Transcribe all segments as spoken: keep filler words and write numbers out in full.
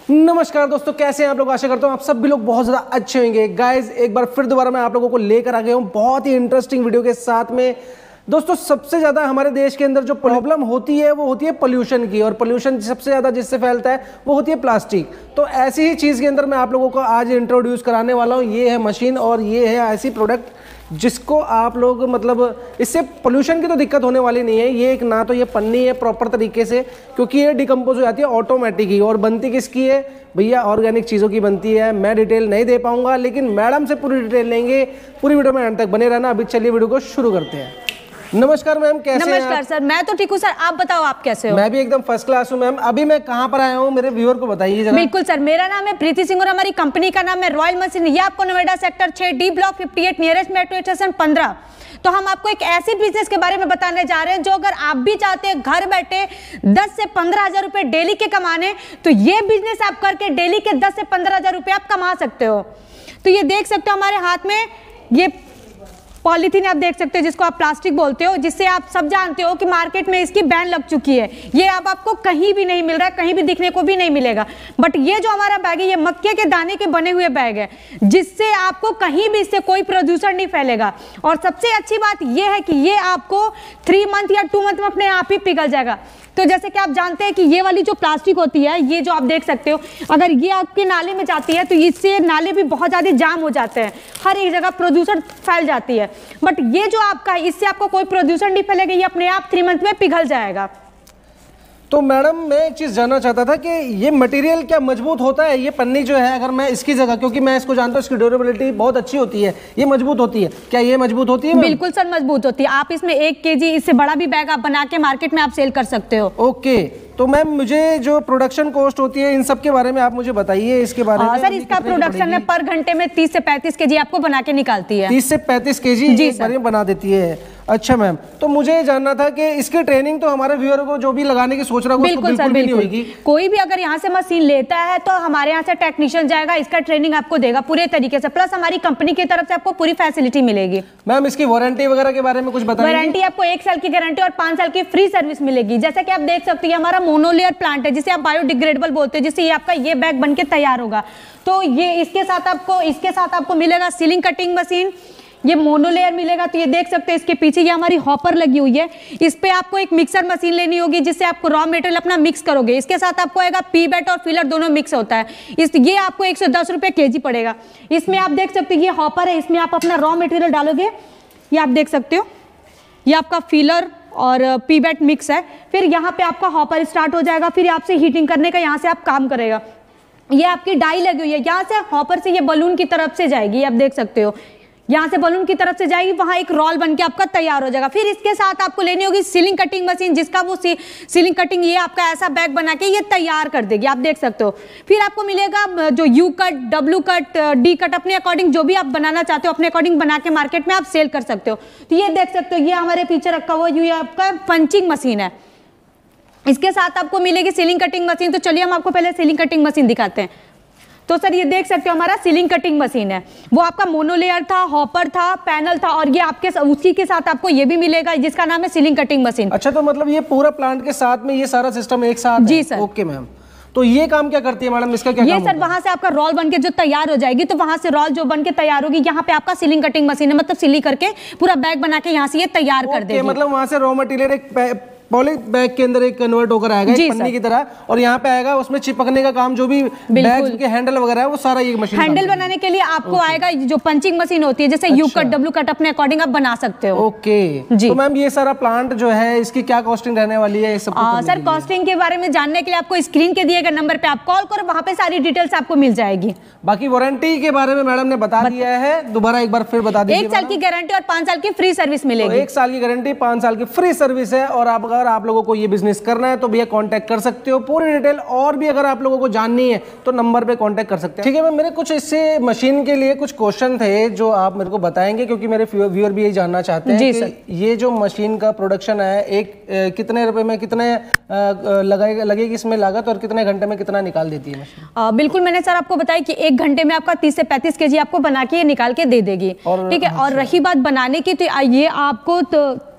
नमस्कार दोस्तों, कैसे हैं आप लोग। आशा करता हूं आप सब भी लोग बहुत ज़्यादा अच्छे होंगे। गाइस एक बार फिर दोबारा मैं आप लोगों को लेकर आ गया हूं बहुत ही इंटरेस्टिंग वीडियो के साथ में। दोस्तों सबसे ज़्यादा हमारे देश के अंदर जो प्रॉब्लम होती है वो होती है पोल्यूशन की, और पोल्यूशन सबसे ज़्यादा जिससे फैलता है वो होती है प्लास्टिक। तो ऐसी ही चीज़ के अंदर मैं आप लोगों को आज इंट्रोड्यूस कराने वाला हूँ। ये है मशीन और ये है ऐसी प्रोडक्ट जिसको आप लोग मतलब इससे पोल्यूशन की तो दिक्कत होने वाली नहीं है। ये एक ना तो ये पन्नी है प्रॉपर तरीके से, क्योंकि ये डिकम्पोज हो जाती है ऑटोमेटिक ही, और बनती किसकी है भैया, ऑर्गेनिक चीज़ों की बनती है। मैं डिटेल नहीं दे पाऊंगा लेकिन मैडम से पूरी डिटेल लेंगे। पूरी वीडियो में एंड तक बने रहना। अभी चलिए वीडियो को शुरू करते हैं। नमस्कार मैम, कैसे हैं? नमस्कार सर, मैं तो ठीक हूँ सर, आप बताओ आप कैसे हो? मैं भी एकदम फर्स्ट क्लास हूँ मैम। अभी मैं कहाँ पर आया हूँ मेरे व्यूअर को बताइए जरा। बिल्कुल सर, मेरा नाम है प्रीति सिंह और हमारी कंपनी का नाम है रॉयल मशीन। ये आपको नोएडा सेक्टर छह डी ब्लॉक अट्ठावन नियरेस्ट मेट्रो स्टेशन पंद्रह। तो हम आपको एक ऐसी बिजनेस के बारे में बताने जा रहे हैं जो अगर आप भी चाहते हैं घर बैठे दस से पंद्रह हजार रुपए डेली के कमाने, तो ये बिजनेस आप करके डेली के दस से पंद्रह हजार रुपए आप कमा सकते हो। तो ये देख सकते हो हमारे हाथ में ये पॉलीथीन आप देख सकते हो, जिसको आप प्लास्टिक बोलते हो, जिससे आप सब जानते हो कि मार्केट में इसकी बैन लग चुकी है। ये अब आपको कहीं भी नहीं मिल रहा है, कहीं भी दिखने को भी नहीं मिलेगा। बट ये जो हमारा बैग है ये मक्के के दाने के बने हुए बैग है, जिससे आपको कहीं भी इससे कोई प्रदूषण नहीं फैलेगा। और सबसे अच्छी बात ये है कि ये आपको थ्री मंथ या टू मंथ में अपने आप ही पिघल जाएगा। तो जैसे कि आप जानते हैं कि ये वाली जो प्लास्टिक होती है, ये जो आप देख सकते हो, अगर ये आपके नाले में जाती है तो इससे नाले भी बहुत ज़्यादा जाम हो जाते हैं, हर एक जगह प्रदूषण फैल जाती है। बट ये जो आपका है इससे आपको कोई प्रदूषण नहीं फैलेगा, ये अपने आप थ्री मंथ में पिघल जाएगा। तो मैडम मैं एक चीज़ जानना चाहता था कि ये मटेरियल क्या मजबूत होता है? ये पन्नी जो है अगर मैं इसकी जगह, क्योंकि मैं इसको जानता हूँ इसकी ड्यूरेबिलिटी बहुत अच्छी होती है, ये मजबूत होती है क्या? ये मजबूत होती है? बिल्कुल सर, मजबूत होती है। आप इसमें एक केजी इससे बड़ा भी बैग आप बना के मार्केट में आप सेल कर सकते हो। ओके, तो मैम मुझे जो प्रोडक्शन कॉस्ट होती है इन सब के बारे में आप मुझे बताइए इसके बारे में। सर इसका प्रोडक्शन है पर घंटे में तीस से पैंतीस केजी आपको बना के निकालती है। तीस से पैंतीस केजी जी सर बना देती है। अच्छा मैम, तो मुझे जानना था कि इसकी ट्रेनिंग तो हमारे व्यूअर को जो भी लगाने की सोच रहा है बिल्कुल सर, बिल्कुल। कोई भी अगर यहाँ से मशीन लेता है तो हमारे यहाँ से टेक्नीशियन जाएगा, इसका ट्रेनिंग आपको देगा पूरे तरीके से, प्लस हमारी कंपनी की तरफ से आपको पूरी फैसिलिटी मिलेगी। मैम इसकी वारंटी वगैरह के बारे में कुछ बताइए। वारंटी आपको एक साल की गारंटी और पांच साल की फ्री सर्विस मिलेगी। जैसा कि आप देख सकते हैं हमारा मोनोलेयर प्लांट है, जिसे आप बायोडिग्रेडेबल बोलते हैं, जिससे ये आपका ये बैग बनके तैयार होगा। तो ये इसके साथ आपको इसके साथ आपको मिलेगा सीलिंग कटिंग मशीन, ये मोनोलेयर मिलेगा। तो ये देख सकते हैं इसके पीछे ये हमारी हॉपर लगी हुई है। इस पे आपको एक मिक्सर मशीन लेनी होगी, जिससे आपको रॉ मटेरियल अपना मिक्स करोगे। इसके साथ आपको आएगा पी बैट और फिलर दोनों मिक्स होता है। इस ये आपको एक सौ दस रुपये के जी पड़ेगा। इसमें आप देख सकते हो ये हॉपर है, इसमें आप अपना रॉ मटेरियल डालोगे। ये आप देख सकते हो ये आपका फिलर और पी बैट मिक्स है। फिर यहाँ पे आपका हॉपर स्टार्ट हो जाएगा, फिर आपसे हीटिंग करने का यहाँ से आप काम करेगा। ये आपकी डाई लगी हुई है, यहाँ से हॉपर से ये बलून की तरफ से जाएगी। आप देख सकते हो यहाँ से बलून की तरफ से जाएगी, वहाँ एक रोल बन के आपका तैयार हो जाएगा। फिर इसके साथ आपको लेनी होगी सीलिंग कटिंग मशीन, जिसका वो सी, सीलिंग कटिंग ये आपका ऐसा बैग बना के ये तैयार कर देगी। आप देख सकते हो। फिर आपको मिलेगा जो U cut, W cut, D cut, अपने अकॉर्डिंग जो भी आप बनाना चाहते हो अपने अकॉर्डिंग बना के मार्केट में आप सेल कर सकते हो। तो ये देख सकते हो ये हमारे पीछे रखा हुआ ये आपका पंचिंग मशीन है। इसके साथ आपको मिलेगी सीलिंग कटिंग मशीन। तो चलिए हम आपको पहले सीलिंग कटिंग मशीन दिखाते हैं। तो सर ये देख सकते हो हमारा सीलिंग कटिंग मशीन है, वो आपका मोनोलेयर था, हॉपर था, पैनल था, और ये आपके उसी के साथ आपको ये भी मिलेगा जिसका नाम है सीलिंग कटिंग मशीन। अच्छा, तो मतलब ये पूरा प्लांट के साथ में ये सारा सिस्टम एक साथ? जी सर। ओके मैम, तो ये काम क्या करती है मैडम, इसका क्या ये काम सर वहां से आपका रोल बन के जो तैयार हो जाएगी, तो वहां से रोल जो बन के तैयार होगी, यहाँ पे आपका सीलिंग कटिंग मशीन है, मतलब सिली करके पूरा बैग बना के यहाँ से ये तैयार कर देगी। मतलब वहां से रॉ मटेरियल एक पॉली बैग के अंदर एक कन्वर्ट होकर आएगा एक पन्नी की तरह, और यहाँ पे आएगा उसमें चिपकने का काम, जो भी बैग के हैंडल वगैरह है वो सारा ये मशीन। हैंडल बनाने के लिए आपको आएगा जो पंचिंग मशीन होती है, जैसे यू कट, डब्ल्यू कट, अपने अकॉर्डिंग आप बना सकते हो। ओके जी। तो मैम ये सारा प्लांट जो है इसकी क्या कॉस्टिंग रहने वाली है? सब सर कॉस्टिंग के बारे में जानने के लिए आपको स्क्रीन के दिए गए नंबर पे आप कॉल करो, वहाँ पे सारी डिटेल्स आपको मिल जाएगी। बाकी वारंटी के बारे में मैडम ने बता दिया है, दोबारा एक बार फिर बता दीजिए। एक साल की गारंटी और पांच साल की फ्री सर्विस मिलेगी। एक साल की गारंटी, पांच साल की फ्री सर्विस है। और आप अगर आप लोगों को ये बिजनेस करना है तो भैया कांटेक्ट कर सकते हो। पूरी डिटेल और भी अगर आप लोगों को जाननी है तो नंबर पे कांटेक्ट कर सकते हैं। ठीक है मैम, मेरे कुछ इससे मशीन के लिए कुछ क्वेश्चन थे जो आप मेरे को बताएंगे, क्योंकि मेरे व्यूअर भी यही जानना चाहते हैं कि ये जो मशीन का प्रोडक्शन है एक ए, कितने रुपए में कितने लगेगी लगेगी इसमें लागत, और कितने घंटे में कितना निकाल देती है मशीन? बिल्कुल, मैंने सर आपको बताया कि एक घंटे में आपका तीस से पैंतीस केजी आपको बना के निकाल के दे देगी। ठीक है, और रही बात बनाने की, तो ये आपको तो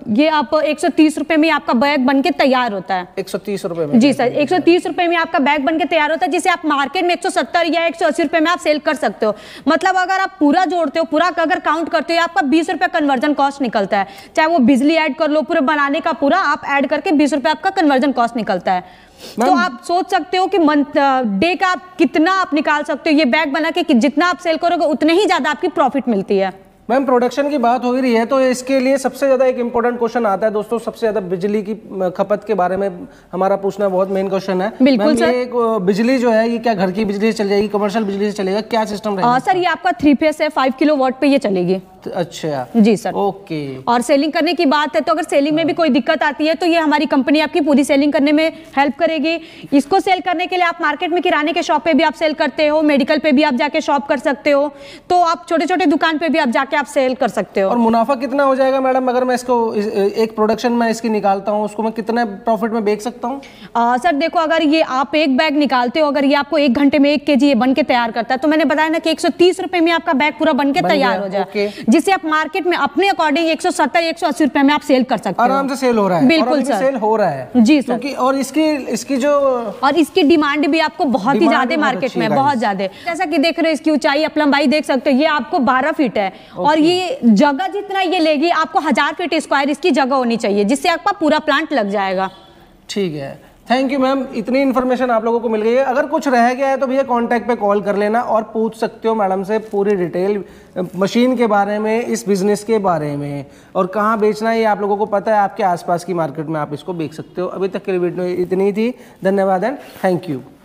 ये आप एक सौ तीस रुपए में आपका बैग बन के तैयार होता है। एक सौ तीस रुपए में? जी सर, एक सौ तीस रुपए में आपका बैग बन के तैयार होता है, जिसे आप मार्केट में एक सौ सत्तर या एक सौ अस्सी रुपए में आप सेल कर सकते हो। मतलब अगर आप पूरा जोड़ते हो, पूरा अगर काउंट करते हो, आपका बीस रुपए कन्वर्जन कॉस्ट निकलता है। चाहे वो बिजली ऐड कर लो, पूरे बनाने का पूरा आप ऐड करके बीस रुपए आपका कन्वर्जन कॉस्ट निकलता है। तो आप सोच सकते हो कि मंथ डे का आप कितना आप निकाल सकते हो ये बैग बना के, कि जितना आप सेल करोगे उतने ही ज्यादा आपकी प्रॉफिट मिलती है। मैम प्रोडक्शन की बात हो ही रही है तो इसके लिए सबसे ज़्यादा एक इम्पोर्टेंट क्वेश्चन आता है दोस्तों, सबसे ज़्यादा बिजली की खपत के बारे में हमारा पूछना बहुत मेन क्वेश्चन है। बिल्कुल सर। ये बिजली जो है ये क्या घर की बिजली से चल जाएगी, कमर्शियल बिजली से चलेगा, क्या सिस्टम रहेगा? सर ये आपका थ्री फेस है, फाइव किलो वाट पे ये चलेगी। अच्छा जी सर। ओके। और सेलिंग करने की बात है तो अगर सेलिंग में भी कोई दिक्कत आती है तो ये हमारी कंपनी आपकी पूरी सेलिंग करने में हेल्प करेगी। इसको सेल करने के लिए आप मार्केट में किराने के शॉप पे भी आप सेल करते हो, मेडिकल पे भी आप जाके शॉप कर सकते हो, तो आप छोटे छोटे दुकान पे भी आप जाके आप सेल कर सकते हो। और मुनाफा कितना हो जाएगा मैडम अगर मैं इसको एक प्रोडक्शन में इसकी निकालता हूँ, उसको मैं कितने प्रॉफिट में बेच सकता हूँ? सर देखो, अगर ये आप एक बैग निकालते हो, अगर ये आपको एक घंटे में एक के जी ये बन के तैयार करता है, तो मैंने बताया ना कि एक सौ तीस रुपए में आपका बैग पूरा बन के तैयार हो जाए, जिसे आप मार्केट में अपने अकॉर्डिंग एक सौ सत्तर एक सौ अस्सी रुपए में आप सेल कर सकते हो। आराम से सेल हो रहा है। बिल्कुल सर, सेल हो रहा है जी सर। क्योंकि और इसकी इसकी जो और इसकी डिमांड भी आपको बहुत ही ज्यादा मार्केट में, बहुत ज्यादा। जैसा कि देख रहे हो इसकी ऊंचाई, आप लंबाई देख सकते हो, ये आपको बारह फीट है और ये जगह जितना ये लेगी आपको हजार फीट स्क्वायर इसकी जगह होनी चाहिए, जिससे आपका पूरा प्लांट लग जाएगा। ठीक है, थैंक यू मैम, इतनी इन्फॉर्मेशन आप लोगों को मिल गई है। अगर कुछ रह गया है तो भैया कांटेक्ट पे कॉल कर लेना और पूछ सकते हो मैडम से पूरी डिटेल मशीन के बारे में, इस बिजनेस के बारे में, और कहाँ बेचना है ये आप लोगों को पता है, आपके आसपास की मार्केट में आप इसको बेच सकते हो। अभी तक के लिए वीडियो इतनी ही थी, धन्यवाद एंड थैंक यू।